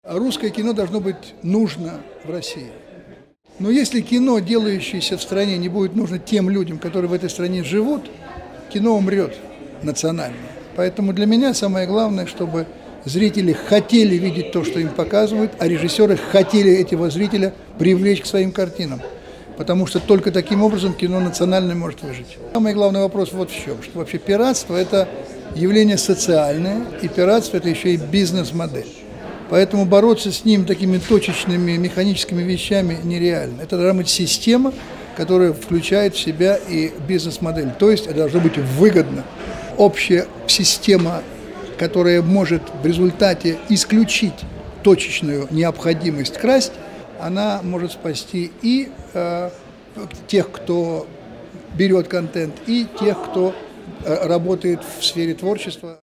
Русское кино должно быть нужно в России. Но если кино, делающееся в стране, не будет нужно тем людям, которые в этой стране живут, кино умрет национальное. Поэтому для меня самое главное, чтобы зрители хотели видеть то, что им показывают, а режиссеры хотели этого зрителя привлечь к своим картинам. Потому что только таким образом кино национальное может выжить. Самый главный вопрос вот в чем, что вообще пиратство – это явление социальное, и пиратство – это еще и бизнес-модель. Поэтому бороться с ним такими точечными механическими вещами нереально. Это должна быть система, которая включает в себя и бизнес-модель. То есть это должно быть выгодно. Общая система, которая может в результате исключить точечную необходимость красть, она может спасти и тех, кто берет контент, и тех, кто работает в сфере творчества.